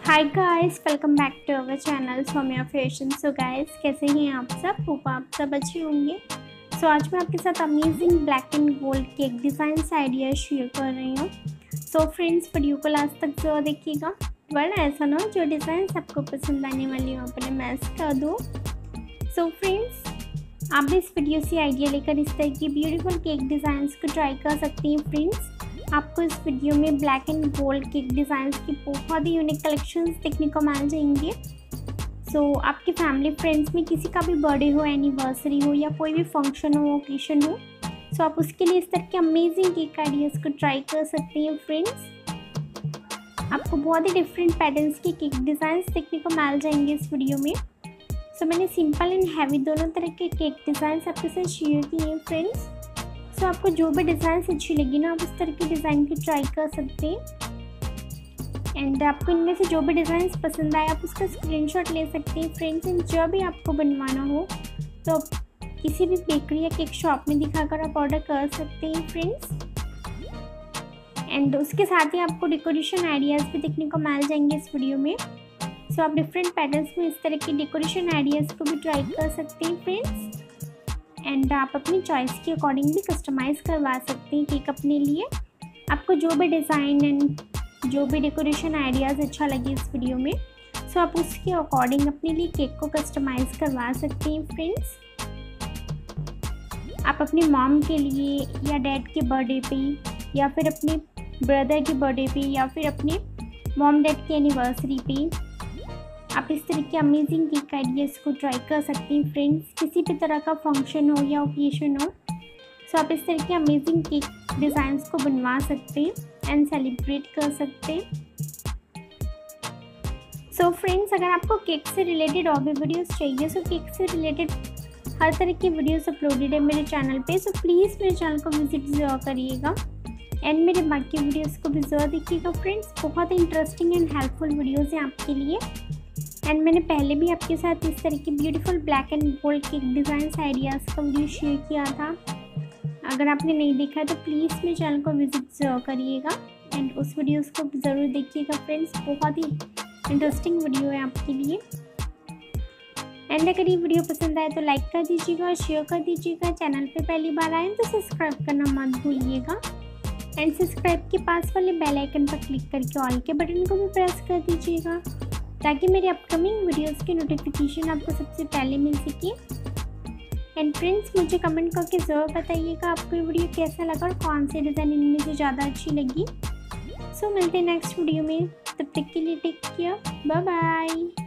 Hi guys, welcome back to our channel Soumya fashion. So guys, कैसे हैं आप सब? होप आप सब अच्छे होंगे। सो आज मैं आपके साथ amazing black and gold cake design idea share कर रही हूँ। सो फ्रेंड्स, वीडियो को लास्ट तक जरूर देखिएगा, वरना ऐसा ना हो जो डिज़ाइन आपको पसंद आने वाली हो अपने मैच कर दो। सो फ्रेंड्स, आप भी इस वीडियो से आइडिया लेकर इस तरह की ब्यूटीफुल केक डिज़ाइंस को ट्राई कर सकती हैं। फ्रेंड्स, आपको इस वीडियो में black and gold cake designs की बहुत ही यूनिक कलेक्शंस देखने को मिल जाएंगे। सो आपके फैमिली फ्रेंड्स में किसी का भी बर्थडे हो, एनिवर्सरी हो या कोई भी फंक्शन हो, ओकेशन हो, सो आप उसके लिए इस तरह के अमेजिंग केक आइडियाज़ को ट्राई कर सकते हैं। फ्रेंड्स, आपको बहुत ही डिफरेंट पैटर्न्स के केक डिज़ाइंस देखने को मिल जाएंगे इस वीडियो में। सो मैंने सिंपल एंड हैवी दोनों तरह के केक डिज़ाइंस आपके साथ शेयर किए हैं। फ्रेंड्स, सो आपको जो भी डिज़ाइन अच्छी लगी ना, आप उस तरह की डिज़ाइन की ट्राई कर सकते हैं। एंड आपको इनमें से जो भी डिज़ाइन पसंद आए आप उसका स्क्रीनशॉट ले सकते हैं। फ्रेंड्स, एंड जब भी आपको बनवाना हो तो किसी भी बेकरी या केक शॉप में दिखाकर आप ऑर्डर कर सकते हैं। फ्रेंड्स, एंड उसके साथ ही आपको डेकोरेशन आइडियाज़ भी देखने को मिल जाएंगे इस वीडियो में। सो आप डिफरेंट पैटर्न्स में इस तरह की डेकोरेशन आइडियाज़ को भी ट्राई कर सकते हैं। फ्रेंड्स, एंड आप अपनी चॉइस के अकॉर्डिंग भी कस्टमाइज़ करवा सकते हैं केक अपने लिए। आपको जो भी डिज़ाइन एंड जो भी डेकोरेशन आइडियाज़ अच्छा लगे इस वीडियो में, सो आप उसके अकॉर्डिंग अपने लिए केक को कस्टमाइज़ करवा सकते हैं। फ्रेंड्स, आप अपनी मॉम के लिए या डैड के बर्थडे पे या फिर अपने ब्रदर के बर्थडे पे या फिर अपने मॉम डैड की एनिवर्सरी पे आप इस तरह के अमेजिंग केक आइडियाज़ को ट्राई कर सकते हैं। फ्रेंड्स, किसी भी तरह का फंक्शन हो या ओकेशन हो, सो आप इस तरह के अमेजिंग केक डिज़ाइंस को बनवा सकते हैं एंड सेलिब्रेट कर सकते हैं। सो फ्रेंड्स, अगर आपको केक से रिलेटेड और भी वीडियोस चाहिए, सो केक से रिलेटेड हर तरह की वीडियोस अपलोडेड है मेरे चैनल पे। सो प्लीज़ मेरे चैनल को विजिट ज़रूर करिएगा एंड मेरे बाकी वीडियोज़ को भी ज़रूर देखिएगा। फ्रेंड्स, बहुत ही इंटरेस्टिंग एंड हेल्पफुल वीडियोज़ हैं आपके लिए। एंड मैंने पहले भी आपके साथ इस तरह की beautiful black and gold cake designs ideas का वीडियो शेयर किया था। अगर आपने नहीं देखा है तो प्लीज़ मेरे चैनल को विजिट ज़रूर करिएगा एंड उस वीडियोज़ को ज़रूर देखिएगा। फ्रेंड्स, बहुत ही इंटरेस्टिंग वीडियो है आपके लिए। एंड अगर ये वीडियो पसंद आए तो लाइक कर दीजिएगा, शेयर कर दीजिएगा। चैनल पे पहली बार आए तो सब्सक्राइब करना मत भूलिएगा एंड सब्सक्राइब के पास वाले बेल आइकन पर क्लिक करके ऑल के बटन को भी प्रेस कर दीजिएगा, ताकि मेरे अपकमिंग वीडियोस की नोटिफिकेशन आपको सबसे पहले मिल सके। एंड फ्रेंड्स, मुझे कमेंट करके ज़रूर बताइएगा आपको ये वीडियो कैसा लगा और कौन सी डिज़ाइन इनमें से ज़्यादा अच्छी लगी। सो मिलते हैं नेक्स्ट वीडियो में, तब तक के लिए टेक केयर, बाय बाय।